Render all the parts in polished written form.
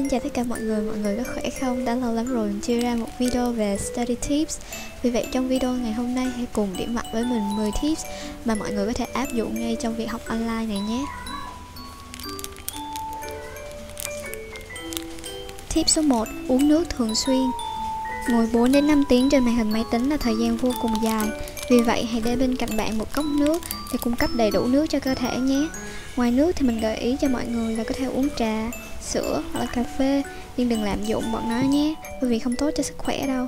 Xin chào tất cả mọi người có khỏe không? Đã lâu lắm rồi mình chưa ra một video về study tips. Vì vậy trong video ngày hôm nay hãy cùng điểm mặt với mình 10 tips mà mọi người có thể áp dụng ngay trong việc học online này nhé. Tip số 1. Uống nước thường xuyên. Ngồi 4 đến 5 tiếng trên màn hình máy tính là thời gian vô cùng dài. Vì vậy hãy để bên cạnh bạn một cốc nước để cung cấp đầy đủ nước cho cơ thể nhé. Ngoài nước thì mình gợi ý cho mọi người là có thể uống trà, sữa hoặc là cà phê, nhưng đừng lạm dụng bọn nó nhé, bởi vì không tốt cho sức khỏe đâu.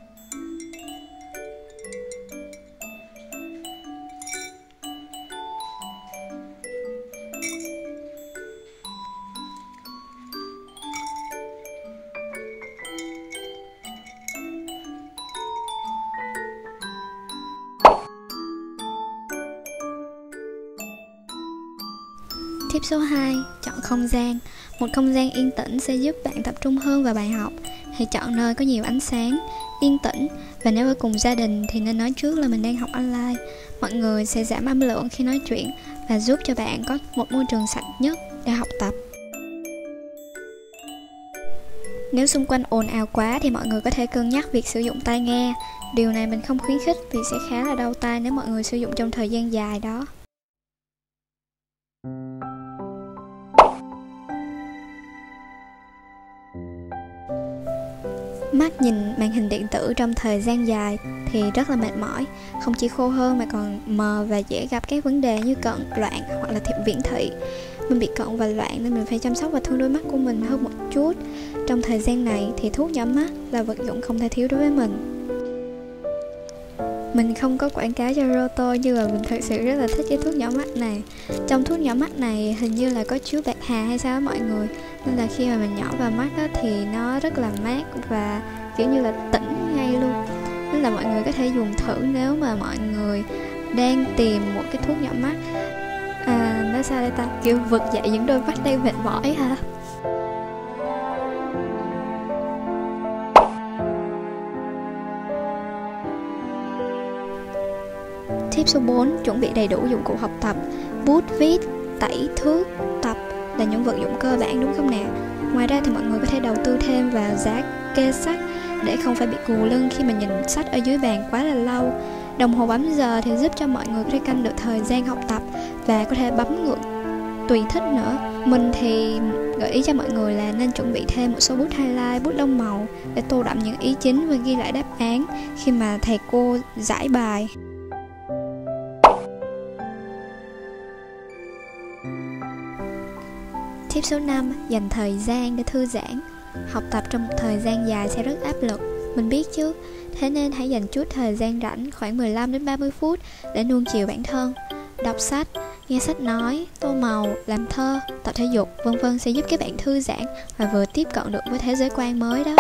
Tip số 2. Chọn không gian. Một không gian yên tĩnh sẽ giúp bạn tập trung hơn vào bài học. Hãy chọn nơi có nhiều ánh sáng, yên tĩnh. Và nếu ở cùng gia đình thì nên nói trước là mình đang học online. Mọi người sẽ giảm âm lượng khi nói chuyện và giúp cho bạn có một môi trường sạch nhất để học tập. Nếu xung quanh ồn ào quá thì mọi người có thể cân nhắc việc sử dụng tai nghe. Điều này mình không khuyến khích vì sẽ khá là đau tai nếu mọi người sử dụng trong thời gian dài đó. Mắt nhìn màn hình điện tử trong thời gian dài thì rất là mệt mỏi, không chỉ khô hơn mà còn mờ và dễ gặp các vấn đề như cận, loạn hoặc là viễn thị. Mình bị cận và loạn nên mình phải chăm sóc và thương đôi mắt của mình hơn một chút. Trong thời gian này thì thuốc nhỏ mắt là vật dụng không thể thiếu đối với mình. Mình không có quảng cáo cho Roto nhưng mà mình thực sự rất là thích cái thuốc nhỏ mắt này. Trong thuốc nhỏ mắt này hình như là có chứa bạc hà hay sao đó mọi người. Nên là khi mà mình nhỏ vào mắt đó, thì nó rất là mát và kiểu như là tỉnh ngay luôn. Nên là mọi người có thể dùng thử nếu mà mọi người đang tìm một cái thuốc nhỏ mắt. Nói sao đây ta? Kiểu vực dậy những đôi mắt đang mệt mỏi hả? Tip số 4. Chuẩn bị đầy đủ dụng cụ học tập. Bút, viết, tẩy, thước, tập là những vật dụng cơ bản đúng không nào? Ngoài ra thì mọi người có thể đầu tư thêm vào giá kê sách để không phải bị gù lưng khi mà nhìn sách ở dưới bàn quá là lâu. Đồng hồ bấm giờ thì giúp cho mọi người có thể canh được thời gian học tập và có thể bấm ngược tùy thích nữa. Mình thì gợi ý cho mọi người là nên chuẩn bị thêm một số bút highlight, bút lông màu để tô đậm những ý chính và ghi lại đáp án khi mà thầy cô giải bài. Tip số 5. Dành thời gian để thư giãn. Học tập trong một thời gian dài sẽ rất áp lực, mình biết chứ. Thế nên hãy dành chút thời gian rảnh khoảng 15 đến 30 phút để nuông chiều bản thân. Đọc sách, nghe sách nói, tô màu, làm thơ, tập thể dục, vân vân sẽ giúp các bạn thư giãn và vừa tiếp cận được với thế giới quan mới đó.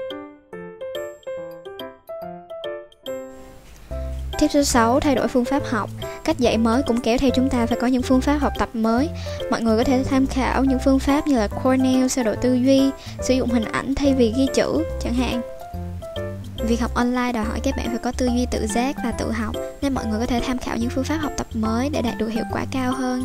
Tip số 6. Thay đổi phương pháp học. Cách dạy mới cũng kéo theo chúng ta phải có những phương pháp học tập mới. Mọi người có thể tham khảo những phương pháp như là Cornell, sơ đồ tư duy, sử dụng hình ảnh thay vì ghi chữ chẳng hạn. Việc học online đòi hỏi các bạn phải có tư duy tự giác và tự học, nên mọi người có thể tham khảo những phương pháp học tập mới để đạt được hiệu quả cao hơn.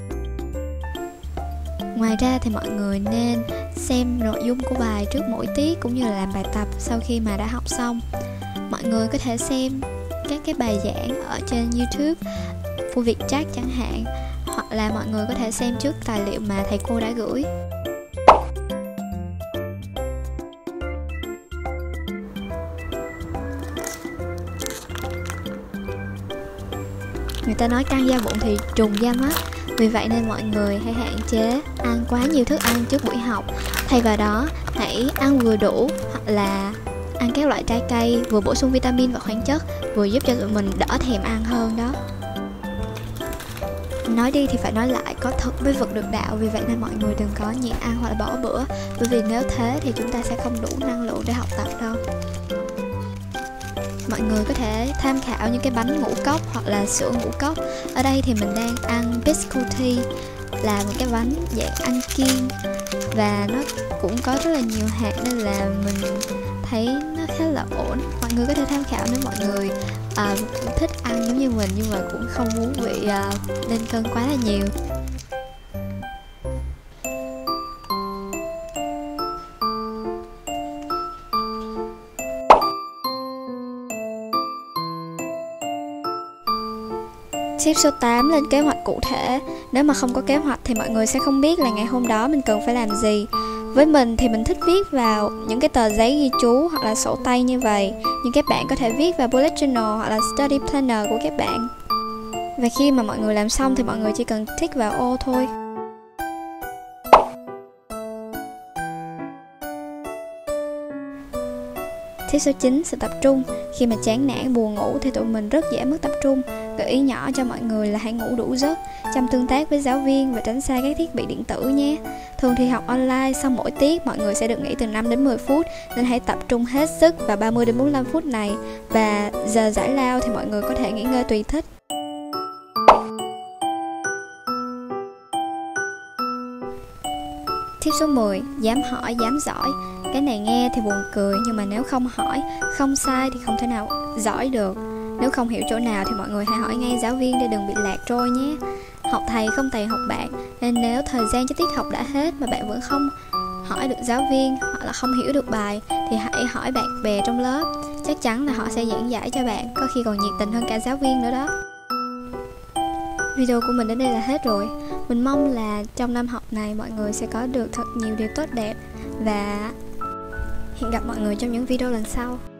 Ngoài ra thì mọi người nên xem nội dung của bài trước mỗi tiết cũng như là làm bài tập sau khi mà đã học xong. Mọi người có thể xem các cái bài giảng ở trên YouTube, Full Việt Chat chẳng hạn, hoặc là mọi người có thể xem trước tài liệu mà thầy cô đã gửi. Người ta nói căng da bụng thì trùng da mắt. Vì vậy nên mọi người hãy hạn chế ăn quá nhiều thức ăn trước buổi học. Thay vào đó, hãy ăn vừa đủ hoặc là ăn các loại trái cây vừa bổ sung vitamin và khoáng chất, vừa giúp cho tụi mình đỡ thèm ăn hơn đó. Nói đi thì phải nói lại, có thực mới vực được đạo. Vì vậy nên mọi người đừng có nhịn ăn hoặc là bỏ bữa, bởi vì nếu thế thì chúng ta sẽ không đủ năng lượng để học tập đâu. Mọi người có thể tham khảo những cái bánh ngũ cốc hoặc là sữa ngũ cốc. Ở đây thì mình đang ăn biscotti, là một cái bánh dạng ăn kiêng và nó cũng có rất là nhiều hạt nên là mình thấy nó khá là ổn. Mọi người có thể tham khảo nếu mọi người thích ăn giống như mình nhưng mà cũng không muốn bị lên cân quá là nhiều. Tip số 8, lên kế hoạch cụ thể. Nếu mà không có kế hoạch thì mọi người sẽ không biết là ngày hôm đó mình cần phải làm gì. Với mình thì mình thích viết vào những cái tờ giấy ghi chú hoặc là sổ tay như vậy. Nhưng các bạn có thể viết vào bullet journal hoặc là study planner của các bạn. Và khi mà mọi người làm xong thì mọi người chỉ cần tick vào ô thôi. Tip số 9, sự tập trung. Khi mà chán nản, buồn ngủ thì tụi mình rất dễ mất tập trung. Gợi ý nhỏ cho mọi người là hãy ngủ đủ giấc, chăm tương tác với giáo viên và tránh xa các thiết bị điện tử nhé. Thường thì học online, sau mỗi tiết mọi người sẽ được nghỉ từ 5 đến 10 phút, nên hãy tập trung hết sức vào 30 đến 45 phút này. Và giờ giải lao thì mọi người có thể nghỉ ngơi tùy thích. Tip số 10, dám hỏi, dám giỏi. Cái này nghe thì buồn cười, nhưng mà nếu không hỏi, không sai thì không thể nào giỏi được. Nếu không hiểu chỗ nào thì mọi người hãy hỏi ngay giáo viên để đừng bị lạc trôi nhé. Học thầy không thầy học bạn, nên nếu thời gian cho tiết học đã hết mà bạn vẫn không hỏi được giáo viên hoặc là không hiểu được bài thì hãy hỏi bạn bè trong lớp. Chắc chắn là họ sẽ giảng giải cho bạn, có khi còn nhiệt tình hơn cả giáo viên nữa đó. Video của mình đến đây là hết rồi. Mình mong là trong năm học này mọi người sẽ có được thật nhiều điều tốt đẹp. Và hẹn gặp mọi người trong những video lần sau.